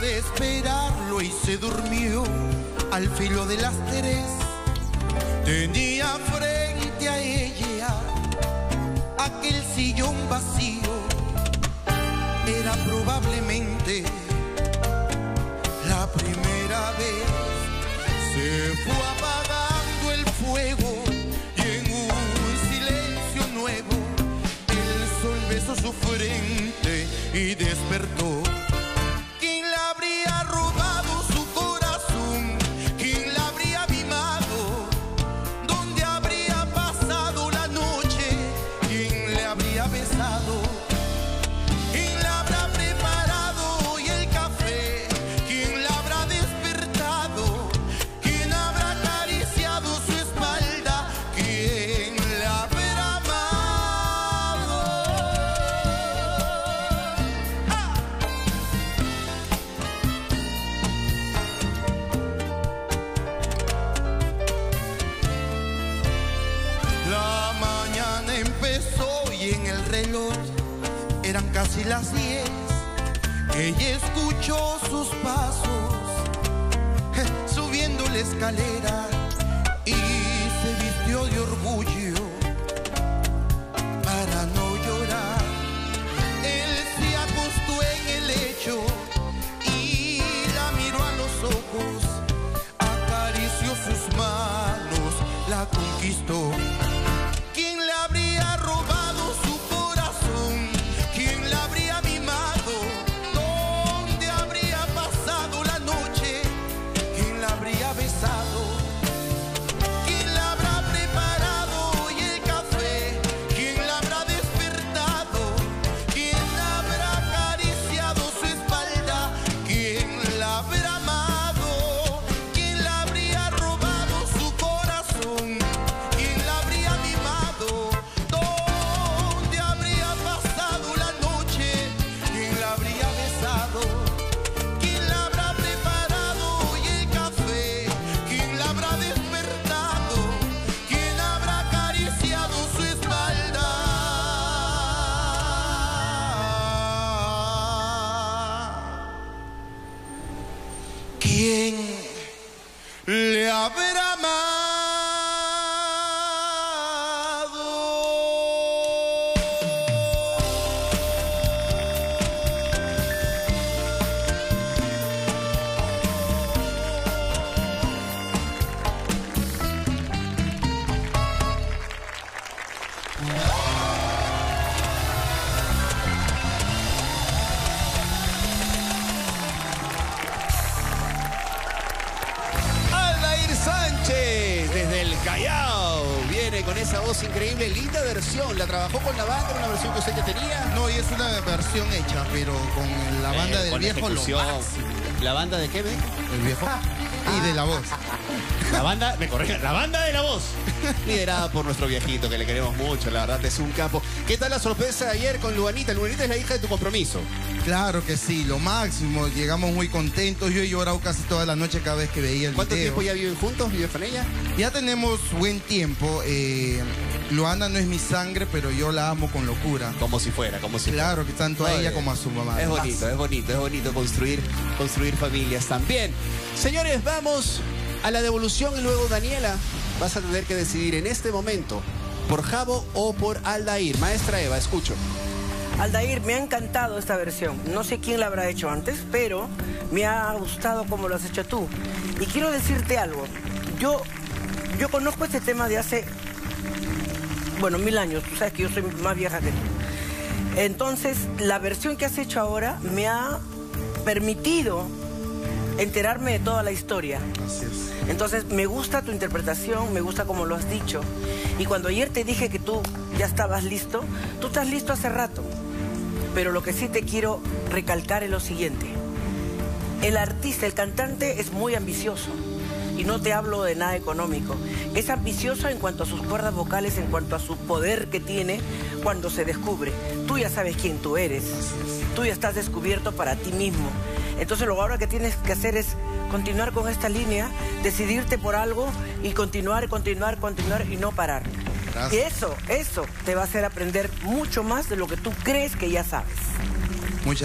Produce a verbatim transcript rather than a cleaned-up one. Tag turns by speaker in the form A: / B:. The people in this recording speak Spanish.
A: de esperarlo y se durmió al filo de las tres. Tenía frente a ella aquel sillón vacío. Era probablemente la primera vez. Se fue apagando el fuego y en un silencio nuevo el sol besó su frente y despertó. ¿Quién le habría robado su corazón? ¿Quién la habría mimado? ¿Dónde habría pasado la noche? ¿Quién le habría besado? ¿Quién le habrá preparado hoy el café? ¿Quién la habrá despertado? ¿Quién habrá acariciado su espalda? ¿Quién la habrá amado? ¡Ah! La mañana empezó y en el reloj eran casi las diez. Ella escuchó sus pasos eh, subiendo la escalera y se vistió de orgullo para no llorar. Él se acostó en el lecho y la miró a los ojos, acarició sus manos, la conquistó. ¿Quién le habría robado su corazón? ¿Quién la habría mimado? ¿Dónde habría pasado la noche? ¿Quién la habría besado? ¿Quién la habrá preparado hoy el café? ¿Quién la habrá despertado? ¿Quién habrá acariciado su espalda? ¿Quién la habrá amado? ¿Quién la habría robado su corazón? ¿Quién la habría mimado? ¿Dónde habría pasado la noche? ¿Quién la habría besado? ¿Quién la habrá preparado hoy el café? ¿Quién la habrá despertado? ¿Quién habrá acariciado su espalda? ¿Quién le habrá amado?
B: Aldair Sánchez, desde el Callao, viene con esa voz increíble, linda versión. ¿La trabajó con la banda, una versión que usted ya tenía?
A: No, y es una versión hecha, pero con la banda
B: Eh,
A: del
B: con
A: viejo lo
B: ejecución.
A: máximo.
B: ¿La banda de qué, me dijo?
A: El viejo y de la voz.
B: La banda, me corrige, la banda de la voz. Liderada por nuestro viejito, que le queremos mucho, la verdad, es un capo. ¿Qué tal la sorpresa de ayer con Luanita? Luanita es la hija de tu compromiso.
A: Claro que sí, lo máximo. Llegamos muy contentos. Yo he llorado casi toda la noche cada vez que veía el
B: ¿Cuánto
A: video.
B: tiempo ya viven juntos? ¿Vives con ella?
A: Ya tenemos buen tiempo. Eh, Luana no es mi sangre, pero yo la amo con locura.
B: Como si fuera, como si fuera.
A: Claro que tanto a ella como a su mamá.
B: Es bonito, es bonito, es bonito construir, construir familias también. Señores, vamos a la devolución y luego, Daniela, vas a tener que decidir en este momento por Jabo o por Aldair. Maestra Eva, escucho.
C: Aldair, me ha encantado esta versión. No sé quién la habrá hecho antes, pero me ha gustado como lo has hecho tú. Y quiero decirte algo. Yo, yo conozco este tema de hace, bueno, mil años. Tú sabes que yo soy más vieja que tú. Entonces, la versión que has hecho ahora me ha permitido enterarme de toda la historia.
A: Así es.
C: Entonces, me gusta tu interpretación, me gusta como lo has dicho. Y cuando ayer te dije que tú ya estabas listo, tú estás listo hace rato. Pero lo que sí te quiero recalcar es lo siguiente. El artista, el cantante es muy ambicioso. Y no te hablo de nada económico. Es ambicioso en cuanto a sus cuerdas vocales, en cuanto a su poder que tiene cuando se descubre. Tú ya sabes quién tú eres. Tú ya estás descubierto para ti mismo. Entonces lo ahora que tienes que hacer es continuar con esta línea, decidirte por algo y continuar, continuar, continuar y no parar.
A: Gracias.
C: Y eso, eso te va a hacer aprender mucho más de lo que tú crees que ya sabes.